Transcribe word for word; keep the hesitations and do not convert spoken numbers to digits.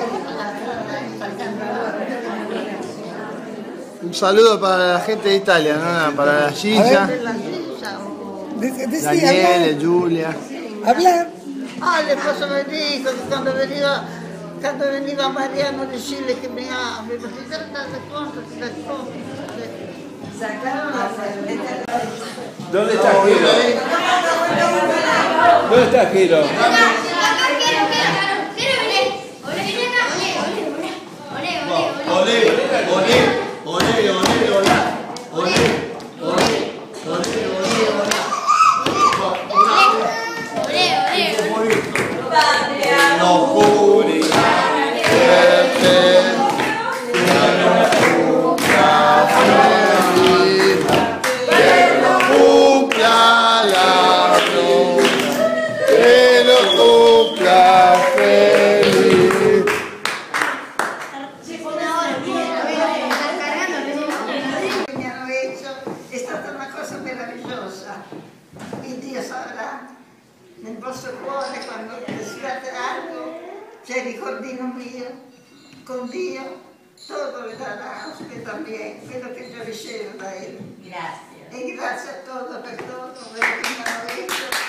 Un saludo para la gente de Italia, ¿no? Para la Gilla, Daniele, Giulia. Hablar. Ah, le posso vedere che quando veniva, quando veniva Mariano di Scille che mi ha, mi ha detto, date conto, date conto. ¿Dónde está Giro? ¿Dónde está Giro? Olé, olé, olé, olé, olá. Olé, olé, olé, olé, olá. No curi, È stata una cosa meravigliosa. Il Dio saprà nel vostro cuore quando desiderate algo, c'è il ricordino mio, con Dio tutto le darà, usted también, quello che io ricevo da Él. Grazie. E grazie a todos per tutto, per il che mi hanno detto.